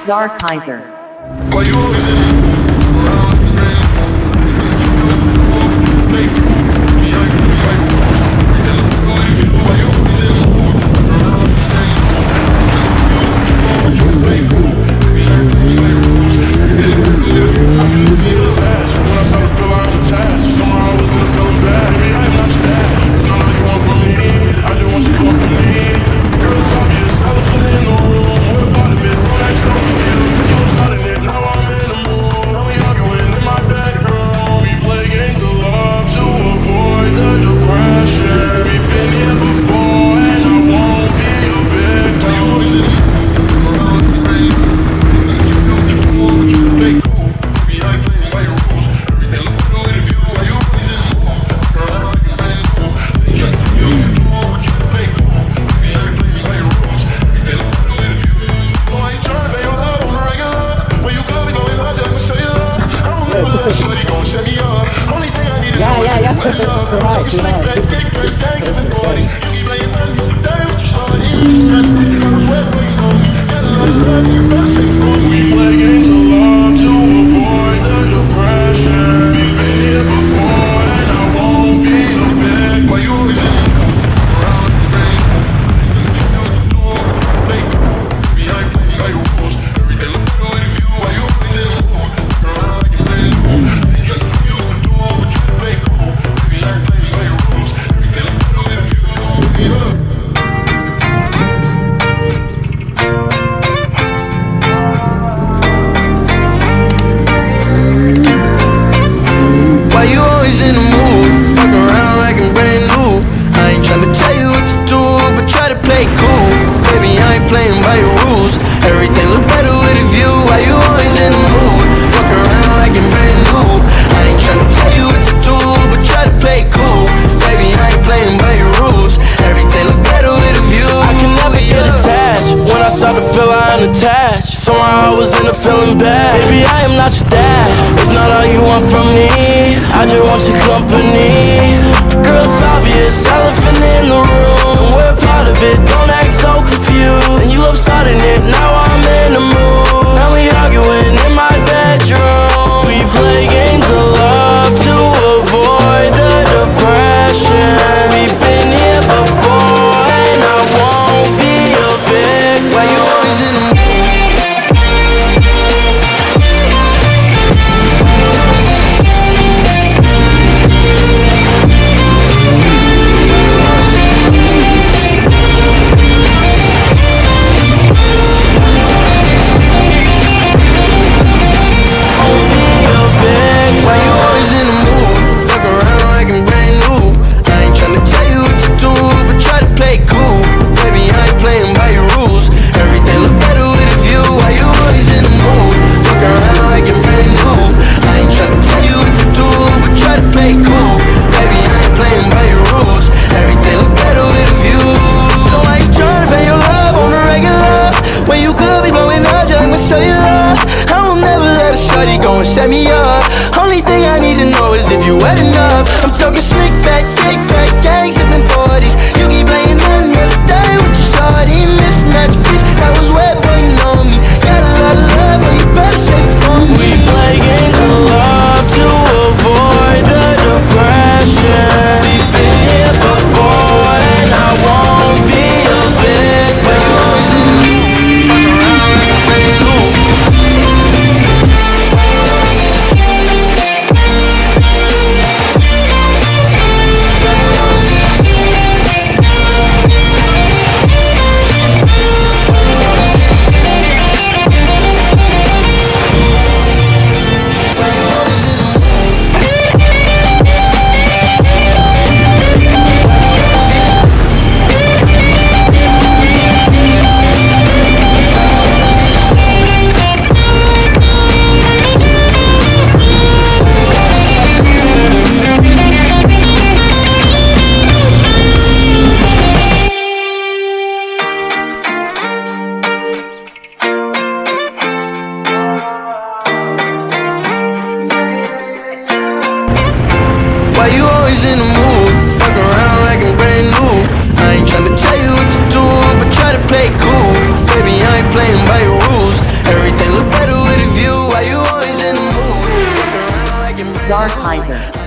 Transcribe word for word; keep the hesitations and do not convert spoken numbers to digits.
Zarkaiser. Why you always in it? Yeah, yeah, yeah. Right, we play games alone to avoid the depression. We've been here before and I won't be a victim. Why you always in it? Why you always in the mood? Fuck around like I'm brand new. I ain't tryna tell you what to do, but try to play cool. Baby, I ain't playing by your rules. Everything look better with a view. Why you always in the mood? Fuck around like I'm brand new. I ain't tryna tell you what to do, but try to play cool. Baby, I ain't playing by your rules. Everything look better with a view. I can never get attached. When I start to feel I unattached, somehow I was in a feeling bad. Baby, I am not your dad. It's not all you want from me. I just want your company. Girl, it's obvious, elephant in the room. We're part of it, don't act so confused. And you love starting it, now I'm in the mood. Now we arguing in my bedroom. We play games of love to avoid the depression. We've been here before and I won't be a victim. Why you always in the mood? Set me up. Only thing I need to know is if you wet enough. I'm talking slick back, kick back, gang sipping forties. You keep playing another day with your shorty. Mismatch feast, that was wet before you know me. Got a lot of love, but you better save it for me. We play games of love to avoid the depression. We've been here before and I won't be a victim. But you always in the mood, fuck around like a brand new. Why you always in the mood? Fuck around like I'm brand new. I ain't tryna tell you what to do, but try to play cool. Baby, I ain't playing by your rules. Everything Zarkheiser.